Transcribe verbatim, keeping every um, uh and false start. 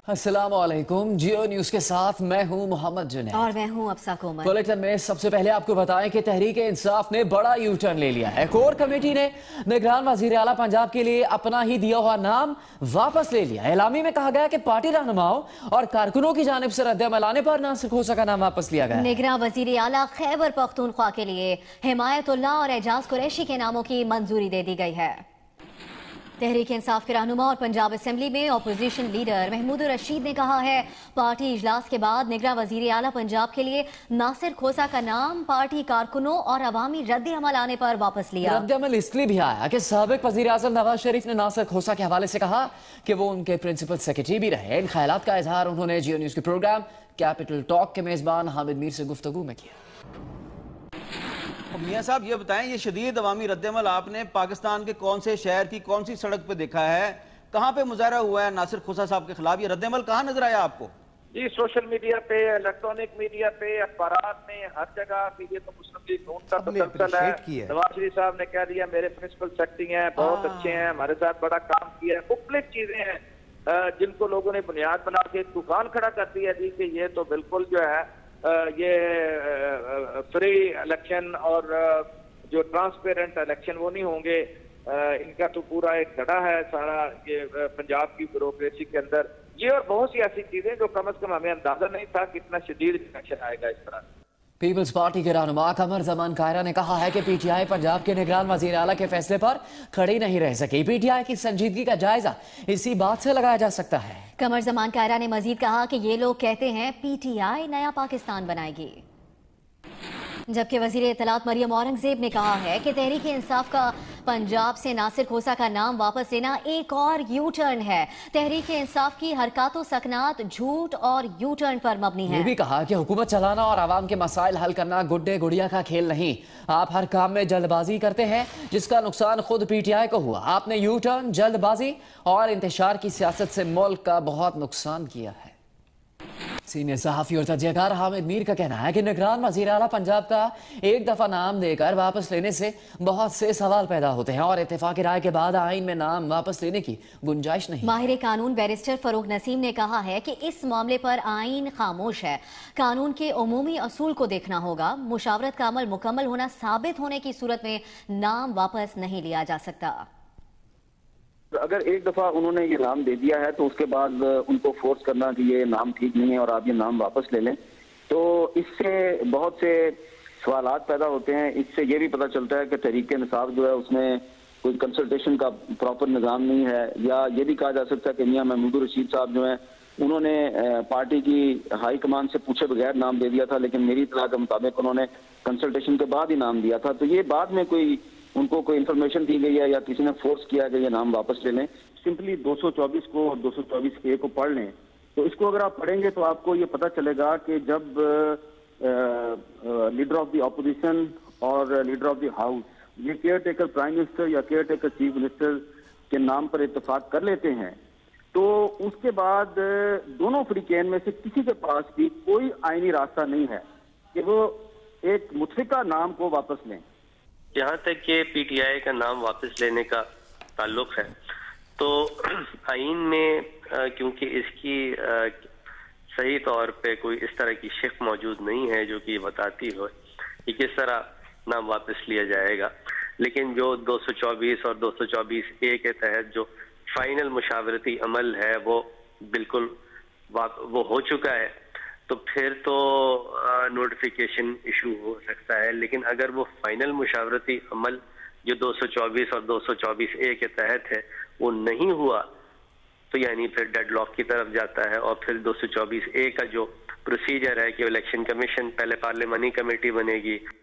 अस्सलाम वालेकुम। जियो न्यूज के साथ मैं हूं मोहम्मद जुनैद और मैं हूं अफसा कोमल। बुलेटिन में सबसे पहले आपको बताएं कि तहरीक इंसाफ ने बड़ा यू टर्न ले लिया है। कोर कमेटी ने निगरान वजीर आला पंजाब के लिए अपना ही दिया हुआ नाम वापस ले लिया। एलामी में कहा गया कि पार्टी रहनुमाओं और कारकुनों की जानिब से रद्द-ए-अमल आने पर नासिर खोसा का नाम वापस लिया गया। निगरान वजीर आला खैबर पख्तूनख्वा के लिए हिमायतुल्लाह और एजाज कुरैशी के नामों की मंजूरी दे दी गई है। तहरीक इंसाफ के रहनुमा और पंजाब असेंबली में अपोजिशन लीडर महमूद रशीद ने कहा है, पार्टी इजलास के बाद निगरान वजीर आला पंजाब के लिए नासिर खोसा का नाम पार्टी कारकुनों और अवामी रद्द अमल आने पर वापस लिया। रद्द अमल इसलिए भी आया कि साबिक वजीर आजम नवाज शरीफ ने नासिर खोसा के हवाले से कहा कि वो उनके प्रिंसिपल सेक्रेटरी भी रहे। इन ख्यालात का इजहार उन्होंने जियो न्यूज के प्रोग्राम कैपिटल टॉक के मेजबान हामिद मीर से गुफ्तगू में किया। मियां साहब ये बताएं, ये शदीद अवामी रद्दमल आपने पाकिस्तान के कौन से शहर की कौन सी सड़क पे देखा है? कहां पे मुजाहरा हुआ है नासिर खोसा साहब के खिलाफ? ये रद्दमल कहां नजर आया आपको? जी, सोशल मीडिया पे, इलेक्ट्रॉनिक मीडिया पे, अखबारात में, हर जगह मीडिया तो मुस्लिम लीग नून का तसलसल है। नवाज शरीफ साहब ने कह दिया मेरे प्रिंसिपल सेक्रेटरी हैं, बहुत अच्छे हैं, हमारे साथ बड़ा काम किया है। मुख्तलिफ चीजें हैं जिनको लोगों ने बुनियाद बना के दुकान खड़ा कर दिया जी कि ये तो बिल्कुल जो है ये फ्री इलेक्शन और जो ट्रांसपेरेंट इलेक्शन वो नहीं होंगे। इनका तो पूरा एक गड़ा है सारा ये पंजाब की ब्यूरोक्रेसी के अंदर। ये और बहुत सी ऐसी चीजें जो कम अज कम हमें अंदाजा नहीं था कितना शदीद इलेक्शन आएगा इस तरह। पीपल्स पार्टी के रहनुमा कमर जमान कायरा ने कहा है कि पीटीआई पंजाब के निगरान वजीर आला के फैसले पर खड़ी नहीं रह सकी। पीटीआई की संजीदगी का जायजा इसी बात से लगाया जा सकता है। कमर जमान कायरा ने मजीद कहा कि ये लोग कहते हैं पीटीआई नया पाकिस्तान बनाएगी, जबकि वजीर इत्तलात मरियम औरंगजेब ने कहा है कि तहरीक इंसाफ का पंजाब से नासिर खोसा का नाम वापस लेना एक और यू टर्न है। तहरीक इंसाफ की हरकतों सकनात झूठ और यू टर्न पर मबनी है। ये भी कहा कि हुकूमत चलाना और आवाम के मसाइल हल करना गुड्डे गुड़िया का खेल नहीं। आप हर काम में जल्दबाजी करते हैं जिसका नुकसान खुद पीटीआई को हुआ। आपने यू टर्न, जल्दबाजी और इंतशार की सियासत से मुल्क का बहुत नुकसान किया है। सीनियर सहाफी और तजज़ियाकार हामिद मीर का कहना है कि निगरान वज़ीर आला पंजाब का एक दफा नाम देकर वापस लेने से बहुत से सवाल पैदा होते हैं और इत्तेफाक राय के बाद आइन में नाम वापस लेने की गुंजाइश नहीं। माहिर कानून बैरिस्टर फरूक नसीम ने कहा है कि इस मामले पर आइन खामोश है। कानून के उमूमी असूल को देखना होगा। मुशावरत का अमल मुकम्मल होना साबित होने की सूरत में नाम वापस नहीं लिया जा सकता। अगर एक दफा उन्होंने ये नाम दे दिया है तो उसके बाद उनको फोर्स करना कि ये नाम ठीक नहीं है और आप ये नाम वापस ले लें, तो इससे बहुत से सवालात पैदा होते हैं। इससे ये भी पता चलता है कि तहरीक इंसाफ जो है उसमें कोई कंसल्टेशन का प्रॉपर निज़ाम नहीं है। या ये भी कहा जा सकता है कि मियां महमूद रशीद साहब जो है उन्होंने पार्टी की हाई कमान से पूछे बगैर नाम दे दिया था, लेकिन मेरी इत्तला के मुताबिक उन्होंने कंसल्टेशन के बाद ही नाम दिया था। तो ये बाद में कोई उनको कोई इन्फॉर्मेशन दी गई है या किसी ने फोर्स किया कि ये नाम वापस ले लें। सिंपली दो सौ चौबीस को और दो सौ चौबीस ए को पढ़ लें, तो इसको अगर आप पढ़ेंगे तो आपको ये पता चलेगा कि जब लीडर ऑफ द ऑपोजिशन और लीडर ऑफ द हाउस ये केयर टेकर प्राइम मिनिस्टर या केयर टेकर चीफ मिनिस्टर के नाम पर इत्तेफाक कर लेते हैं, तो उसके बाद दोनों फ्रीकेन में से किसी के पास भी कोई आईनी रास्ता नहीं है कि वो एक मुतफिका नाम को वापस लें। जहाँ तक के पीटीआई का नाम वापस लेने का ताल्लुक है, तो आइन में क्योंकि इसकी सही तौर पे कोई इस तरह की शिक मौजूद नहीं है जो कि बताती हो कि किस तरह नाम वापस लिया जाएगा, लेकिन जो दो सौ चौबीस और दो सौ चौबीस ए के तहत जो फाइनल मुशावरती अमल है वो बिल्कुल वो हो चुका है, तो फिर तो नोटिफिकेशन इशू हो सकता है। लेकिन अगर वो फाइनल मुशावरती अमल जो दो सौ चौबीस और दो सौ चौबीस ए के तहत है वो नहीं हुआ, तो यानी फिर डेडलॉक की तरफ जाता है और फिर दो सौ चौबीस ए का जो प्रोसीजर है कि इलेक्शन कमीशन पहले पार्लियामानी कमेटी बनेगी,